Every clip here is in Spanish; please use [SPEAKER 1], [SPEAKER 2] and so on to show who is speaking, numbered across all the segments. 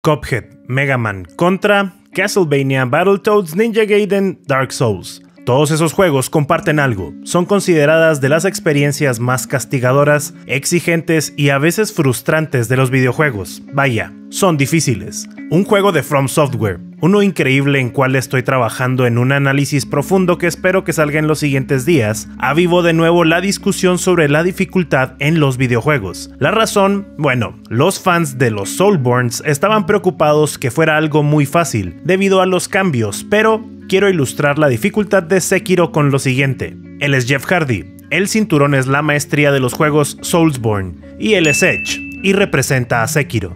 [SPEAKER 1] Cuphead, Mega Man, Contra, Castlevania, Battletoads, Ninja Gaiden, Dark Souls. Todos esos juegos comparten algo, son consideradas de las experiencias más castigadoras, exigentes y a veces frustrantes de los videojuegos. Vaya, son difíciles. Un juego de From Software, uno increíble en cual estoy trabajando en un análisis profundo que espero que salga en los siguientes días, avivó de nuevo la discusión sobre la dificultad en los videojuegos. La razón, bueno, los fans de los Soulborns estaban preocupados que fuera algo muy fácil, debido a los cambios, pero quiero ilustrar la dificultad de Sekiro con lo siguiente. Él es Jeff Hardy, el cinturón es la maestría de los juegos Soulsborne, y él es Edge, y representa a Sekiro.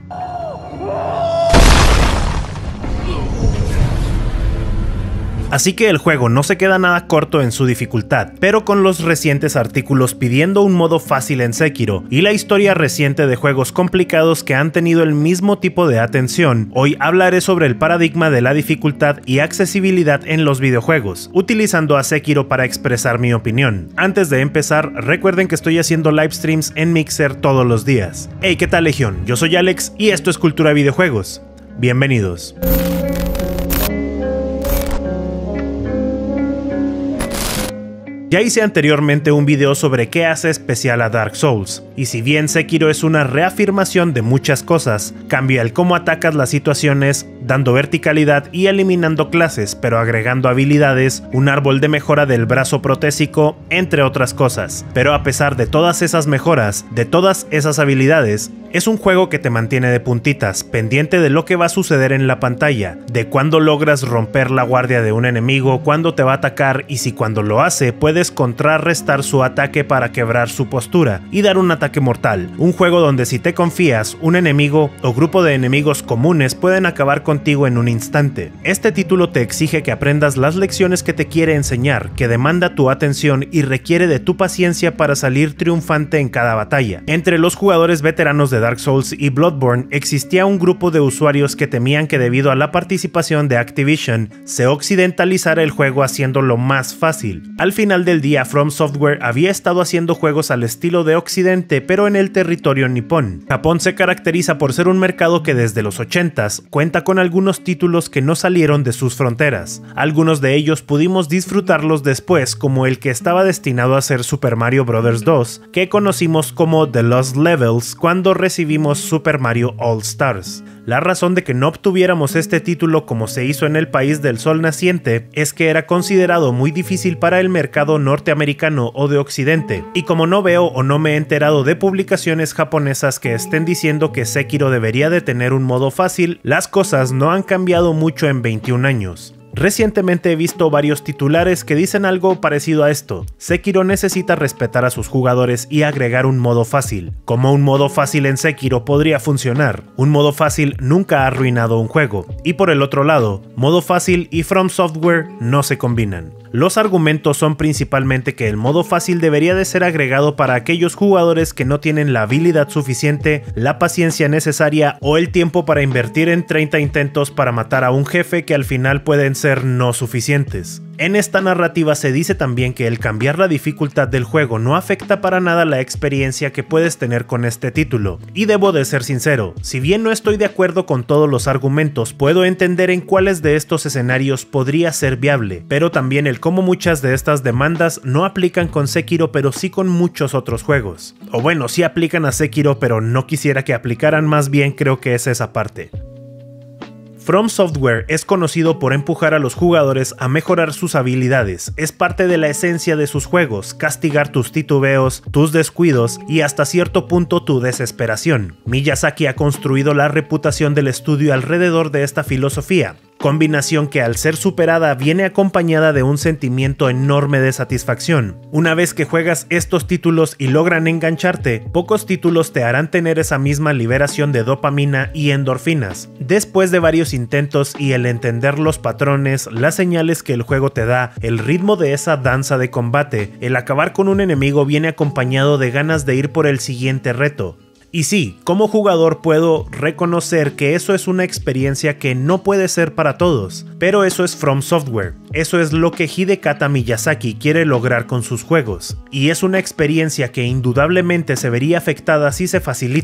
[SPEAKER 1] Así que el juego no se queda nada corto en su dificultad, pero con los recientes artículos pidiendo un modo fácil en Sekiro y la historia reciente de juegos complicados que han tenido el mismo tipo de atención, hoy hablaré sobre el paradigma de la dificultad y accesibilidad en los videojuegos, utilizando a Sekiro para expresar mi opinión. Antes de empezar, recuerden que estoy haciendo live streams en Mixer todos los días. Hey, ¿qué tal Legión? Yo soy Alex y esto es Cultura de Videojuegos. Bienvenidos. Ya hice anteriormente un video sobre qué hace especial a Dark Souls, y si bien Sekiro es una reafirmación de muchas cosas, cambia el cómo atacas las situaciones, dando verticalidad y eliminando clases, pero agregando habilidades, un árbol de mejora del brazo protésico, entre otras cosas. Pero a pesar de todas esas mejoras, de todas esas habilidades, es un juego que te mantiene de puntitas, pendiente de lo que va a suceder en la pantalla, de cuándo logras romper la guardia de un enemigo, cuándo te va a atacar y si cuando lo hace puedes contrarrestar su ataque para quebrar su postura y dar un ataque mortal. Un juego donde si te confías, un enemigo o grupo de enemigos comunes pueden acabar contigo en un instante. Este título te exige que aprendas las lecciones que te quiere enseñar, que demanda tu atención y requiere de tu paciencia para salir triunfante en cada batalla. Entre los jugadores veteranos de Dark Souls y Bloodborne existía un grupo de usuarios que temían que debido a la participación de Activision se occidentalizara el juego haciéndolo más fácil. Al final del día, From Software había estado haciendo juegos al estilo de Occidente pero en el territorio nipón. Japón se caracteriza por ser un mercado que desde los 80s cuenta con algunos títulos que no salieron de sus fronteras. Algunos de ellos pudimos disfrutarlos después, como el que estaba destinado a ser Super Mario Bros. 2, que conocimos como The Lost Levels cuando recibimos Super Mario All Stars. La razón de que no obtuviéramos este título como se hizo en el país del sol naciente es que era considerado muy difícil para el mercado norteamericano o de Occidente, y como no veo o no me he enterado de publicaciones japonesas que estén diciendo que Sekiro debería de tener un modo fácil, las cosas no han cambiado mucho en 21 años. Recientemente he visto varios titulares que dicen algo parecido a esto. Sekiro necesita respetar a sus jugadores y agregar un modo fácil. Como un modo fácil en Sekiro podría funcionar, un modo fácil nunca ha arruinado un juego. Y por el otro lado, modo fácil y From Software no se combinan. Los argumentos son principalmente que el modo fácil debería de ser agregado para aquellos jugadores que no tienen la habilidad suficiente, la paciencia necesaria o el tiempo para invertir en 30 intentos para matar a un jefe que al final pueden ser no suficientes. En esta narrativa se dice también que el cambiar la dificultad del juego no afecta para nada la experiencia que puedes tener con este título, y debo de ser sincero, si bien no estoy de acuerdo con todos los argumentos, puedo entender en cuáles de estos escenarios podría ser viable, pero también el cómo muchas de estas demandas no aplican con Sekiro pero sí con muchos otros juegos. O bueno, sí aplican a Sekiro pero no quisiera que aplicaran, más bien creo que es esa parte. From Software es conocido por empujar a los jugadores a mejorar sus habilidades, es parte de la esencia de sus juegos, castigar tus titubeos, tus descuidos y hasta cierto punto tu desesperación. Miyazaki ha construido la reputación del estudio alrededor de esta filosofía, combinación que al ser superada viene acompañada de un sentimiento enorme de satisfacción. Una vez que juegas estos títulos y logran engancharte, pocos títulos te harán tener esa misma liberación de dopamina y endorfinas. Después de varios intentos y el entender los patrones, las señales que el juego te da, el ritmo de esa danza de combate, el acabar con un enemigo viene acompañado de ganas de ir por el siguiente reto. Y sí, como jugador puedo reconocer que eso es una experiencia que no puede ser para todos, pero eso es From Software, eso es lo que Hidekata Miyazaki quiere lograr con sus juegos, y es una experiencia que indudablemente se vería afectada si se facilita.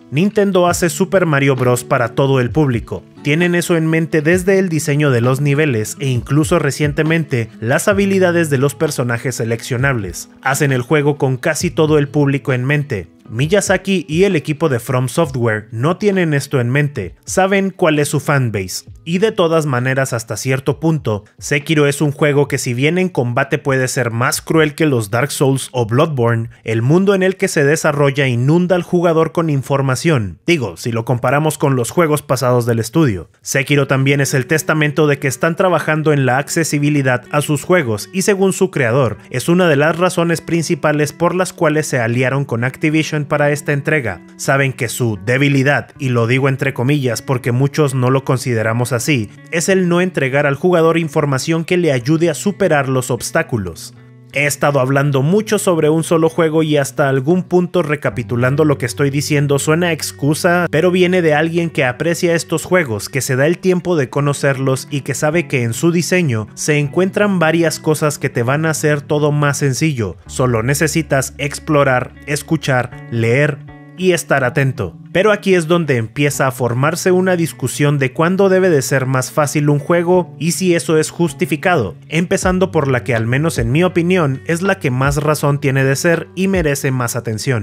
[SPEAKER 1] Nintendo hace Super Mario Bros. Para todo el público. Tienen eso en mente desde el diseño de los niveles e incluso recientemente las habilidades de los personajes seleccionables. Hacen el juego con casi todo el público en mente. Miyazaki y el equipo de From Software no tienen esto en mente, saben cuál es su fanbase. Y de todas maneras, hasta cierto punto, Sekiro es un juego que, si bien en combate puede ser más cruel que los Dark Souls o Bloodborne, el mundo en el que se desarrolla inunda al jugador con información. Digo, si lo comparamos con los juegos pasados del estudio. Sekiro también es el testamento de que están trabajando en la accesibilidad a sus juegos y, según su creador, es una de las razones principales por las cuales se aliaron con Activision para esta entrega. Saben que su debilidad, y lo digo entre comillas porque muchos no lo consideramos así, es el no entregar al jugador información que le ayude a superar los obstáculos. He estado hablando mucho sobre un solo juego y hasta algún punto, recapitulando lo que estoy diciendo, suena a excusa, pero viene de alguien que aprecia estos juegos, que se da el tiempo de conocerlos y que sabe que en su diseño se encuentran varias cosas que te van a hacer todo más sencillo. Solo necesitas explorar, escuchar, leer y estar atento. Pero aquí es donde empieza a formarse una discusión de cuándo debe de ser más fácil un juego y si eso es justificado, empezando por la que, al menos en mi opinión, es la que más razón tiene de ser y merece más atención.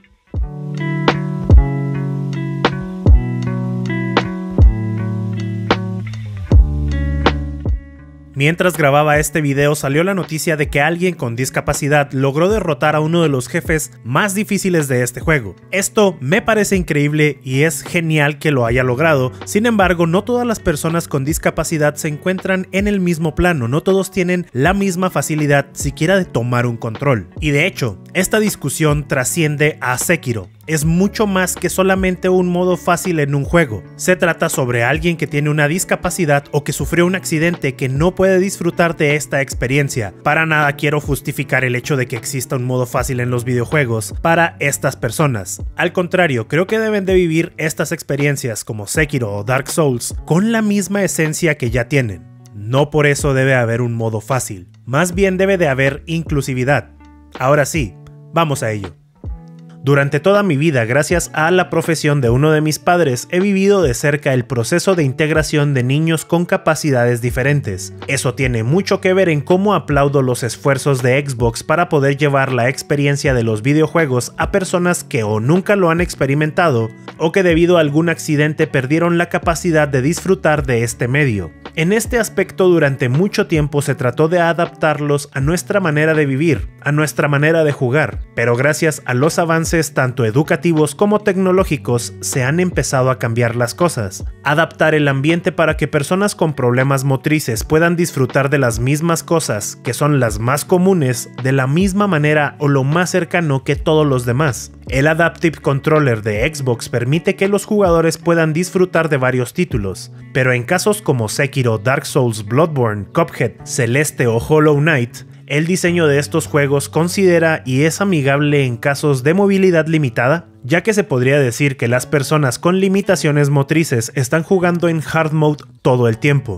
[SPEAKER 1] Mientras grababa este video salió la noticia de que alguien con discapacidad logró derrotar a uno de los jefes más difíciles de este juego. Esto me parece increíble y es genial que lo haya logrado, sin embargo no todas las personas con discapacidad se encuentran en el mismo plano, no todos tienen la misma facilidad siquiera de tomar un control. Y de hecho, esta discusión trasciende a Sekiro. Es mucho más que solamente un modo fácil en un juego. Se trata sobre alguien que tiene una discapacidad o que sufrió un accidente que no puede disfrutar de esta experiencia. Para nada quiero justificar el hecho de que exista un modo fácil en los videojuegos para estas personas. Al contrario, creo que deben de vivir estas experiencias como Sekiro o Dark Souls con la misma esencia que ya tienen. No por eso debe haber un modo fácil. Más bien debe de haber inclusividad. Ahora sí, vamos a ello. Durante toda mi vida, gracias a la profesión de uno de mis padres, he vivido de cerca el proceso de integración de niños con capacidades diferentes. Eso tiene mucho que ver en cómo aplaudo los esfuerzos de Xbox para poder llevar la experiencia de los videojuegos a personas que o nunca lo han experimentado o que debido a algún accidente perdieron la capacidad de disfrutar de este medio. En este aspecto, durante mucho tiempo se trató de adaptarlos a nuestra manera de vivir, a nuestra manera de jugar, pero gracias a los avances tanto educativos como tecnológicos se han empezado a cambiar las cosas. Adaptar el ambiente para que personas con problemas motrices puedan disfrutar de las mismas cosas, que son las más comunes, de la misma manera o lo más cercano que todos los demás. El Adaptive Controller de Xbox permite que los jugadores puedan disfrutar de varios títulos, pero en casos como Sekiro, Dark Souls, Bloodborne, Cuphead, Celeste o Hollow Knight, el diseño de estos juegos considera y es amigable en casos de movilidad limitada, ya que se podría decir que las personas con limitaciones motrices están jugando en hard mode todo el tiempo.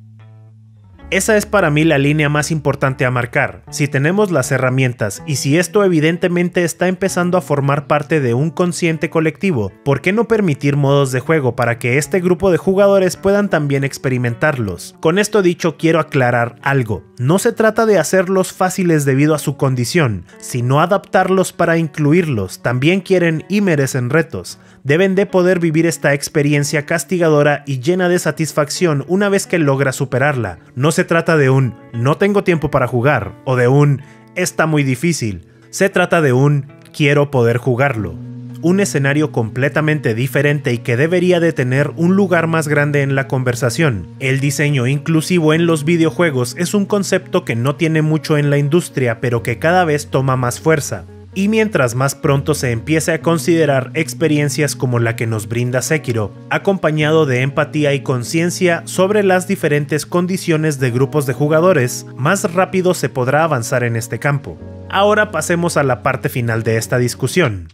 [SPEAKER 1] Esa es para mí la línea más importante a marcar. Si tenemos las herramientas y si esto evidentemente está empezando a formar parte de un consciente colectivo, ¿por qué no permitir modos de juego para que este grupo de jugadores puedan también experimentarlos? Con esto dicho, quiero aclarar algo. No se trata de hacerlos fáciles debido a su condición, sino adaptarlos para incluirlos. También quieren y merecen retos. Deben de poder vivir esta experiencia castigadora y llena de satisfacción una vez que logra superarla. No se trata de un no tengo tiempo para jugar o de un está muy difícil. Se trata de un quiero poder jugarlo. Un escenario completamente diferente y que debería de tener un lugar más grande en la conversación. El diseño inclusivo en los videojuegos es un concepto que no tiene mucho en la industria, pero que cada vez toma más fuerza. Y mientras más pronto se empiece a considerar experiencias como la que nos brinda Sekiro, acompañado de empatía y conciencia sobre las diferentes condiciones de grupos de jugadores, más rápido se podrá avanzar en este campo. Ahora pasemos a la parte final de esta discusión.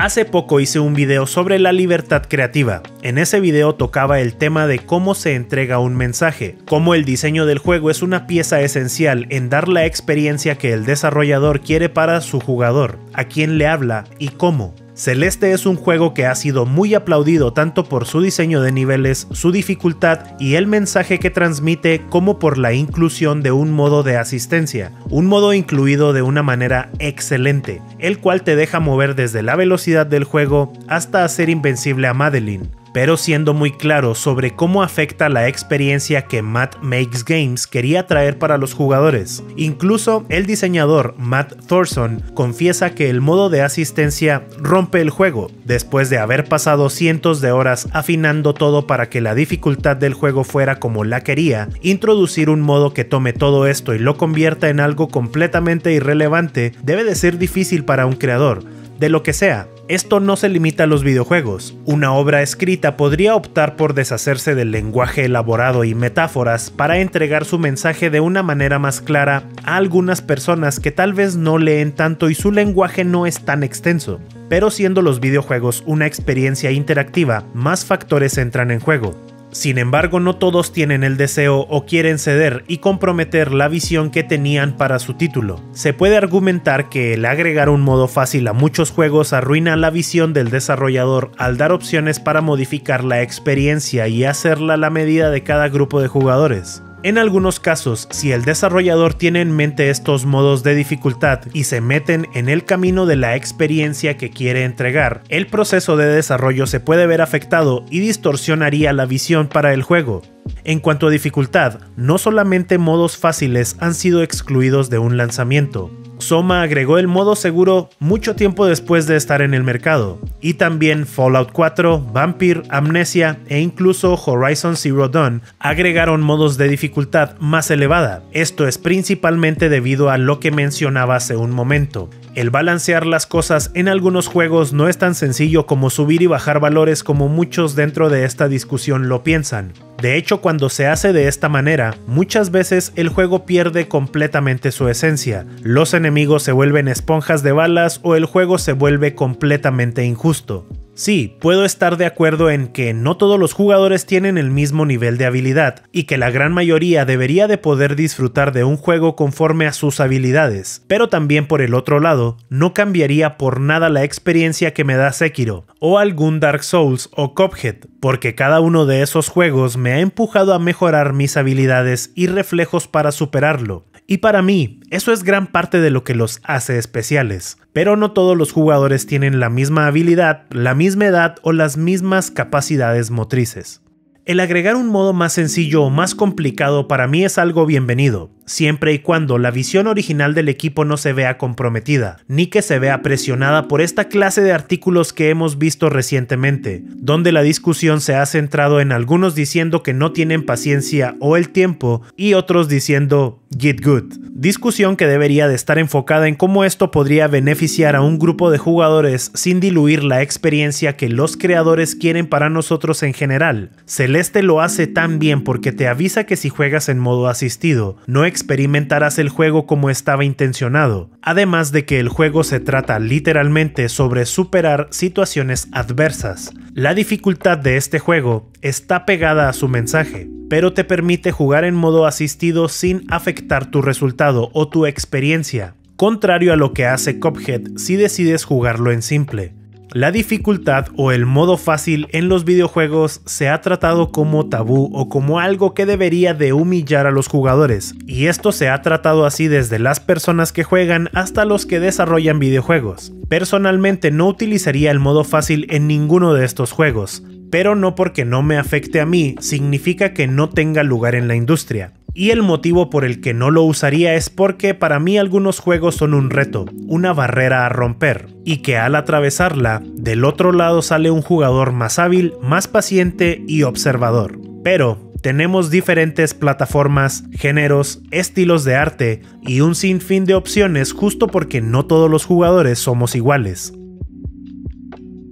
[SPEAKER 1] Hace poco hice un video sobre la libertad creativa. En ese video tocaba el tema de cómo se entrega un mensaje, cómo el diseño del juego es una pieza esencial en dar la experiencia que el desarrollador quiere para su jugador, a quién le habla y cómo. Celeste es un juego que ha sido muy aplaudido tanto por su diseño de niveles, su dificultad y el mensaje que transmite, como por la inclusión de un modo de asistencia, un modo incluido de una manera excelente, el cual te deja mover desde la velocidad del juego hasta hacer invencible a Madeline, pero siendo muy claro sobre cómo afecta la experiencia que Matt Makes Games quería traer para los jugadores. Incluso el diseñador Matt Thorson confiesa que el modo de asistencia rompe el juego, después de haber pasado cientos de horas afinando todo para que la dificultad del juego fuera como la quería. Introducir un modo que tome todo esto y lo convierta en algo completamente irrelevante debe de ser difícil para un creador, de lo que sea. Esto no se limita a los videojuegos. Una obra escrita podría optar por deshacerse del lenguaje elaborado y metáforas para entregar su mensaje de una manera más clara a algunas personas que tal vez no leen tanto y su lenguaje no es tan extenso. Pero siendo los videojuegos una experiencia interactiva, más factores entran en juego. Sin embargo, no todos tienen el deseo o quieren ceder y comprometer la visión que tenían para su título. Se puede argumentar que el agregar un modo fácil a muchos juegos arruina la visión del desarrollador al dar opciones para modificar la experiencia y hacerla a la medida de cada grupo de jugadores. En algunos casos, si el desarrollador tiene en mente estos modos de dificultad y se meten en el camino de la experiencia que quiere entregar, el proceso de desarrollo se puede ver afectado y distorsionaría la visión para el juego. En cuanto a dificultad, no solamente modos fáciles han sido excluidos de un lanzamiento. Soma agregó el modo seguro mucho tiempo después de estar en el mercado, y también Fallout 4, Vampire, Amnesia e incluso Horizon Zero Dawn agregaron modos de dificultad más elevada. Esto es principalmente debido a lo que mencionaba hace un momento. El balancear las cosas en algunos juegos no es tan sencillo como subir y bajar valores como muchos dentro de esta discusión lo piensan. De hecho, cuando se hace de esta manera, muchas veces el juego pierde completamente su esencia, los enemigos se vuelven esponjas de balas o el juego se vuelve completamente injusto. Sí, puedo estar de acuerdo en que no todos los jugadores tienen el mismo nivel de habilidad y que la gran mayoría debería de poder disfrutar de un juego conforme a sus habilidades, pero también por el otro lado, no cambiaría por nada la experiencia que me da Sekiro o algún Dark Souls o Cuphead, porque cada uno de esos juegos me ha empujado a mejorar mis habilidades y reflejos para superarlo. Y para mí, eso es gran parte de lo que los hace especiales. Pero no todos los jugadores tienen la misma habilidad, la misma edad o las mismas capacidades motrices. El agregar un modo más sencillo o más complicado para mí es algo bienvenido, siempre y cuando la visión original del equipo no se vea comprometida, ni que se vea presionada por esta clase de artículos que hemos visto recientemente, donde la discusión se ha centrado en algunos diciendo que no tienen paciencia o el tiempo y otros diciendo "get good". Discusión que debería de estar enfocada en cómo esto podría beneficiar a un grupo de jugadores sin diluir la experiencia que los creadores quieren para nosotros en general. Celeste lo hace tan bien porque te avisa que si juegas en modo asistido, no experimentarás el juego como estaba intencionado, además de que el juego se trata literalmente sobre superar situaciones adversas. La dificultad de este juego está pegada a su mensaje, pero te permite jugar en modo asistido sin afectar tu resultado o tu experiencia, contrario a lo que hace Cuphead si decides jugarlo en simple. La dificultad o el modo fácil en los videojuegos se ha tratado como tabú o como algo que debería de humillar a los jugadores, y esto se ha tratado así desde las personas que juegan hasta los que desarrollan videojuegos. Personalmente no utilizaría el modo fácil en ninguno de estos juegos, pero no porque no me afecte a mí significa que no tenga lugar en la industria. Y el motivo por el que no lo usaría es porque para mí algunos juegos son un reto, una barrera a romper, y que al atravesarla, del otro lado sale un jugador más hábil, más paciente y observador. Pero tenemos diferentes plataformas, géneros, estilos de arte y un sinfín de opciones justo porque no todos los jugadores somos iguales.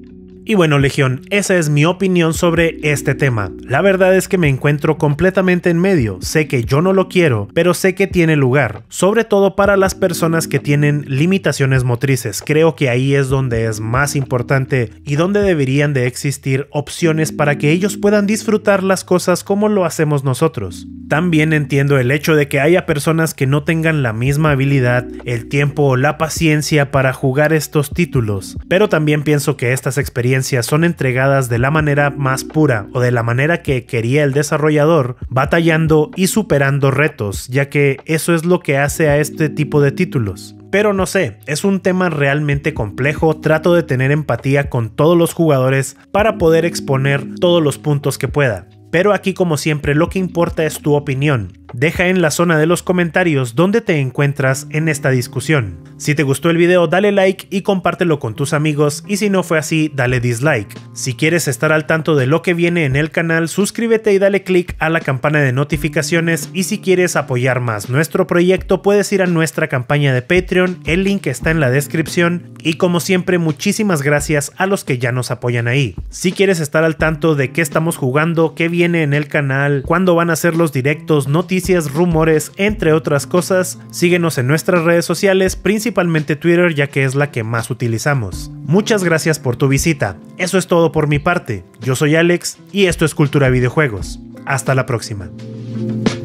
[SPEAKER 1] Y bueno, Legión, esa es mi opinión sobre este tema. La verdad es que me encuentro completamente en medio. Sé que yo no lo quiero, pero sé que tiene lugar, sobre todo para las personas que tienen limitaciones motrices. Creo que ahí es donde es más importante y donde deberían de existir opciones para que ellos puedan disfrutar las cosas como lo hacemos nosotros. También entiendo el hecho de que haya personas que no tengan la misma habilidad, el tiempo o la paciencia para jugar estos títulos, pero también pienso que estas experiencias son entregadas de la manera más pura o de la manera que quería el desarrollador, batallando y superando retos, ya que eso es lo que hace a este tipo de títulos. Pero no sé, es un tema realmente complejo, trato de tener empatía con todos los jugadores para poder exponer todos los puntos que pueda. Pero aquí, como siempre, lo que importa es tu opinión. Deja en la zona de los comentarios dónde te encuentras en esta discusión. Si te gustó el video, dale like y compártelo con tus amigos, y si no fue así, dale dislike. Si quieres estar al tanto de lo que viene en el canal, suscríbete y dale click a la campana de notificaciones, y si quieres apoyar más nuestro proyecto, puedes ir a nuestra campaña de Patreon, el link está en la descripción, y como siempre, muchísimas gracias a los que ya nos apoyan ahí. Si quieres estar al tanto de qué estamos jugando, qué viene en el canal, cuándo van a ser los directos, noticias, rumores, entre otras cosas, síguenos en nuestras redes sociales, principalmente Twitter, ya que es la que más utilizamos. Muchas gracias por tu visita. Eso es todo por mi parte. Yo soy Alex y esto es Cultura Videojuegos. Hasta la próxima.